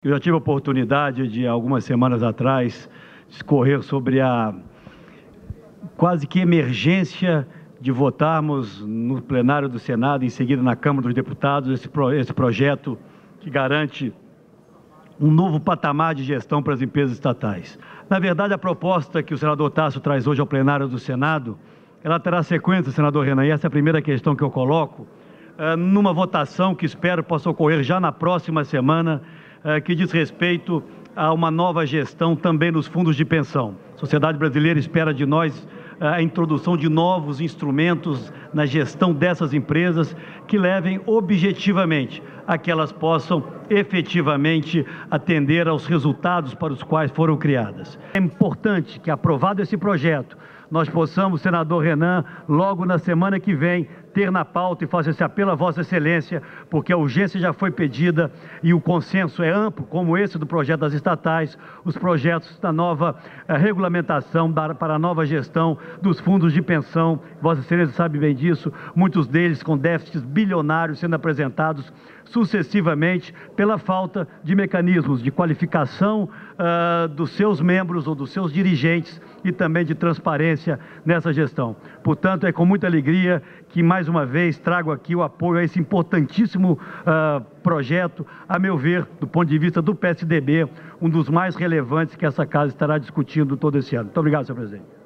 Eu já tive a oportunidade de, algumas semanas atrás, discorrer sobre a quase que emergência de votarmos no plenário do Senado, em seguida na Câmara dos Deputados, esse projeto que garante um novo patamar de gestão para as empresas estatais. Na verdade, a proposta que o senador Tasso traz hoje ao plenário do Senado, ela terá sequência, senador Renan, e essa é a primeira questão que eu coloco, numa votação que espero possa ocorrer já na próxima semana, que diz respeito a uma nova gestão também nos fundos de pensão. A sociedade brasileira espera de nós a introdução de novos instrumentos na gestão dessas empresas que levem objetivamente a que elas possam efetivamente atender aos resultados para os quais foram criadas. É importante que, aprovado esse projeto, nós possamos, senador Renan, logo na semana que vem, ter na pauta e fazer esse apelo à Vossa Excelência, porque a urgência já foi pedida e o consenso é amplo, como esse do projeto das estatais, os projetos da nova regulamentação para a nova gestão dos fundos de pensão. Vossa Excelência sabe bem disso, muitos deles com déficits bilionários sendo apresentados sucessivamente pela falta de mecanismos de qualificação dos seus membros ou dos seus dirigentes e também de transparência nessa gestão. Portanto, é com muita alegria que, mais uma vez, trago aqui o apoio a esse importantíssimo projeto, a meu ver, do ponto de vista do PSDB, um dos mais relevantes que essa casa estará discutindo todo esse ano. Muito obrigado, senhor presidente.